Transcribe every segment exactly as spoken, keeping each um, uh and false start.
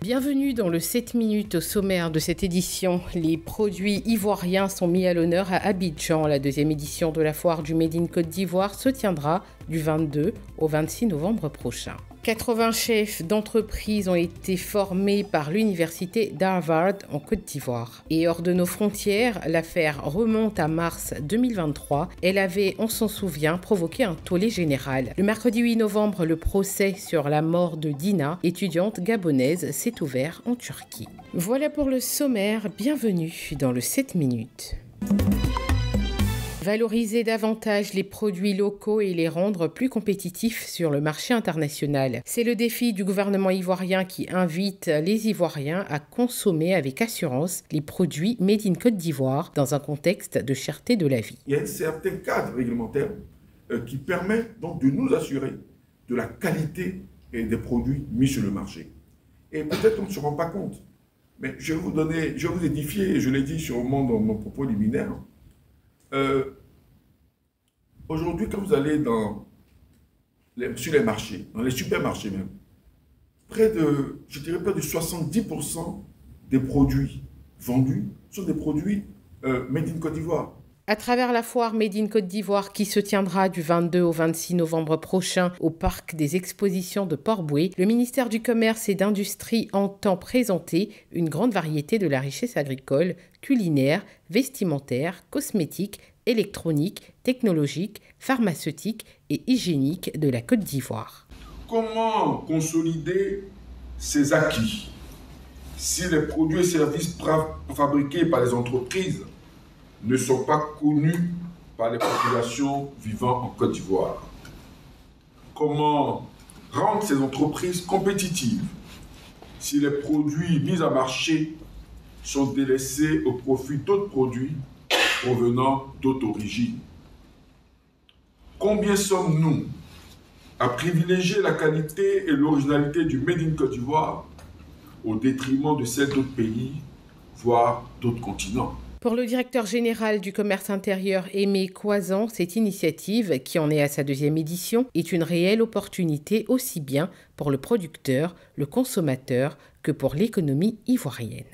Bienvenue dans le sept minutes. Au sommaire de cette édition. Les produits ivoiriens sont mis à l'honneur à Abidjan. La deuxième édition de la foire du Made in Côte d'Ivoire se tiendra du vingt-deux au vingt-six novembre prochain. quatre-vingts chefs d'entreprise ont été formés par l'université d'Harvard en Côte d'Ivoire. Et hors de nos frontières, l'affaire remonte à mars deux mille vingt-trois. Elle avait, on s'en souvient, provoqué un tollé général. Le mercredi huit novembre, le procès sur la mort de Dina, étudiante gabonaise, s'est ouvert en Turquie. Voilà pour le sommaire. Bienvenue dans le sept minutes. Valoriser davantage les produits locaux et les rendre plus compétitifs sur le marché international. C'est le défi du gouvernement ivoirien qui invite les Ivoiriens à consommer avec assurance les produits Made in Côte d'Ivoire dans un contexte de cherté de la vie. Il y a un certain cadre réglementaire euh, qui permet donc de nous assurer de la qualité des produits mis sur le marché. Et peut-être qu'on ne se rend pas compte, mais je vais vous donner, je vais vous édifier, je l'ai dit sûrement dans mon propos liminaire. Euh, Aujourd'hui, quand vous allez dans les, sur les marchés, dans les supermarchés même, près de, je dirais près de soixante-dix pour cent des produits vendus sont des produits euh, Made in Côte d'Ivoire. À travers la foire Made in Côte d'Ivoire qui se tiendra du vingt-deux au vingt-six novembre prochain au parc des expositions de Port-Bouët, le ministère du Commerce et d'Industrie entend présenter une grande variété de la richesse agricole, culinaire, vestimentaire, cosmétique, électronique, technologique, pharmaceutique et hygiénique de la Côte d'Ivoire. Comment consolider ces acquis si les produits et services fabriqués par les entreprises ne sont pas connus par les populations vivant en Côte d'Ivoire? Comment rendre ces entreprises compétitives si les produits mis à marché sont délaissés au profit d'autres produits provenant d'autres origines? Combien sommes-nous à privilégier la qualité et l'originalité du Made in Côte d'Ivoire au détriment de celle d'autres pays, voire d'autres continents? Pour le directeur général du commerce intérieur Aimé Coisan, cette initiative, qui en est à sa deuxième édition, est une réelle opportunité aussi bien pour le producteur, le consommateur que pour l'économie ivoirienne.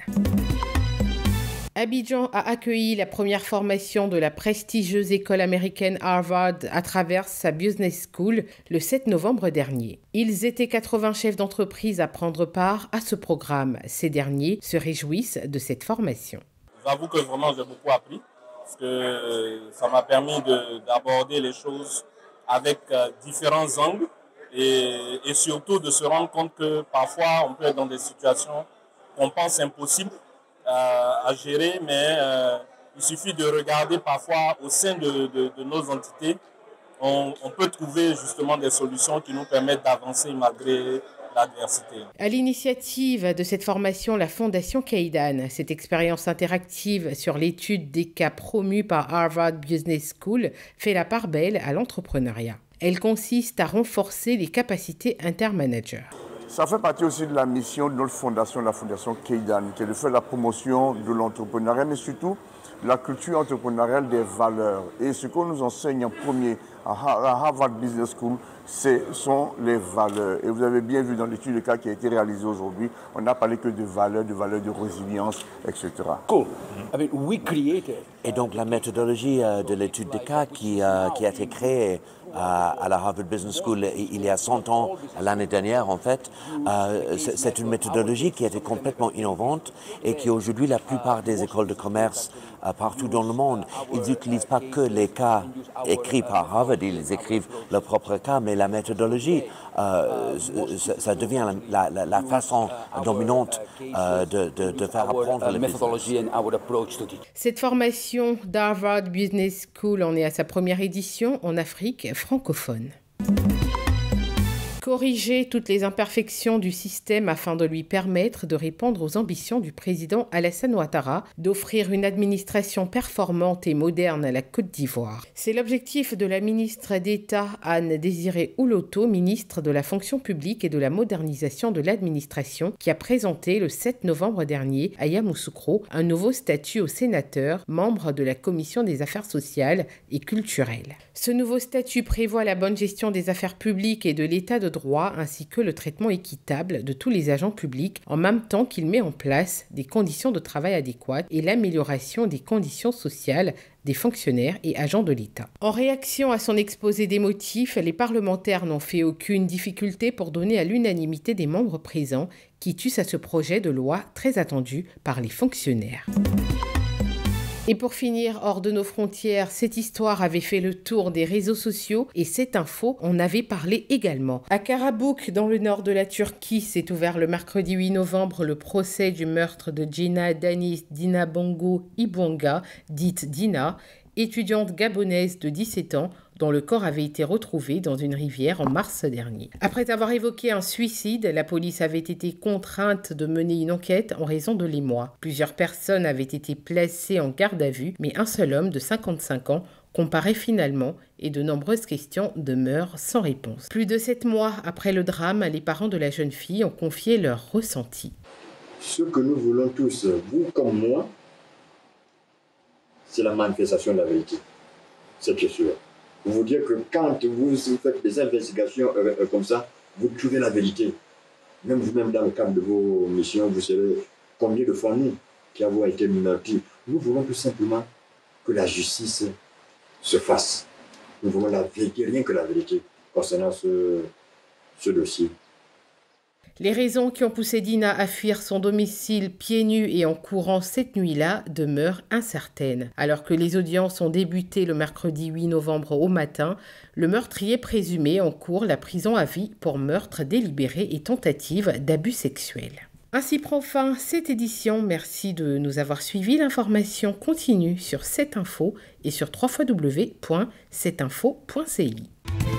Abidjan a accueilli la première formation de la prestigieuse école américaine Harvard à travers sa Business School le sept novembre dernier. Ils étaient quatre-vingts chefs d'entreprise à prendre part à ce programme. Ces derniers se réjouissent de cette formation. J'avoue que vraiment j'ai beaucoup appris parce que ça m'a permis de, d'aborder les choses avec différents angles et, et surtout de se rendre compte que parfois on peut être dans des situations qu'on pense impossibles à gérer, mais euh, il suffit de regarder parfois au sein de, de, de nos entités, on, on peut trouver justement des solutions qui nous permettent d'avancer malgré l'adversité. À l'initiative de cette formation, la Fondation Kaidan, cette expérience interactive sur l'étude des cas promus par Harvard Business School, fait la part belle à l'entrepreneuriat. Elle consiste à renforcer les capacités intermanagers. Ça fait partie aussi de la mission de notre fondation, la Fondation Kaidan, qui est de faire la promotion de l'entrepreneuriat, mais surtout la culture entrepreneuriale des valeurs. Et ce qu'on nous enseigne en premier à Harvard Business School, ce sont les valeurs. Et vous avez bien vu dans l'étude de cas qui a été réalisée aujourd'hui, on n'a parlé que de valeurs, de valeurs de résilience, et cetera. Cool. I mean, we created... Et donc la méthodologie de l'étude de cas qui, euh, qui a été créée à, à la Harvard Business School il y a cent ans, l'année dernière en fait, euh, c'est une méthodologie qui était complètement innovante et qui aujourd'hui la plupart des écoles de commerce euh, partout dans le monde, ils n'utilisent pas que les cas écrits par Harvard, ils écrivent leurs propres cas, mais la méthodologie, euh, ça, ça devient la, la, la façon dominante euh, de, de, de faire apprendre le business. Cette formation d'Harvard Business School en est à sa première édition en Afrique francophone. Corriger toutes les imperfections du système afin de lui permettre de répondre aux ambitions du président Alassane Ouattara d'offrir une administration performante et moderne à la Côte d'Ivoire. C'est l'objectif de la ministre d'État Anne-Désirée Ouloto, ministre de la fonction publique et de la modernisation de l'administration, qui a présenté le sept novembre dernier à Yamoussoukro un nouveau statut aux sénateurs, membres de la Commission des affaires sociales et culturelles. Ce nouveau statut prévoit la bonne gestion des affaires publiques et de l'état de droit droit ainsi que le traitement équitable de tous les agents publics, en même temps qu'il met en place des conditions de travail adéquates et l'amélioration des conditions sociales des fonctionnaires et agents de l'État. En réaction à son exposé des motifs, les parlementaires n'ont fait aucune difficulté pour donner à l'unanimité des membres présents qui tuent à ce projet de loi très attendu par les fonctionnaires. Et pour finir, hors de nos frontières, cette histoire avait fait le tour des réseaux sociaux et cette info en avait parlé également. À Karabük, dans le nord de la Turquie, s'est ouvert le mercredi huit novembre le procès du meurtre de Gina Danice Dinabongo Ibonga, dite Dina, étudiante gabonaise de dix-sept ans, dont le corps avait été retrouvé dans une rivière en mars dernier. Après avoir évoqué un suicide, la police avait été contrainte de mener une enquête en raison de l'émoi. Plusieurs personnes avaient été placées en garde à vue, mais un seul homme de cinquante-cinq ans comparaît finalement et de nombreuses questions demeurent sans réponse. Plus de sept mois après le drame, les parents de la jeune fille ont confié leurs ressentis. Ce que nous voulons tous, vous comme moi, c'est la manifestation de la vérité. C'est sûr. Pour vous dire que quand vous faites des investigations euh, comme ça, vous trouvez la vérité. Même vous-même, dans le cadre de vos missions, vous savez combien de fois nous qui avons été meurtris. Nous voulons tout simplement que la justice se fasse. Nous voulons la vérité, rien que la vérité concernant ce, ce dossier. Les raisons qui ont poussé Dina à fuir son domicile pieds nus et en courant cette nuit-là demeurent incertaines. Alors que les audiences ont débuté le mercredi huit novembre au matin, le meurtrier présumé encourt la prison à vie pour meurtre délibéré et tentative d'abus sexuels. Ainsi prend fin cette édition. Merci de nous avoir suivis. L'information continue sur sept info et sur w w w point sept info point c i.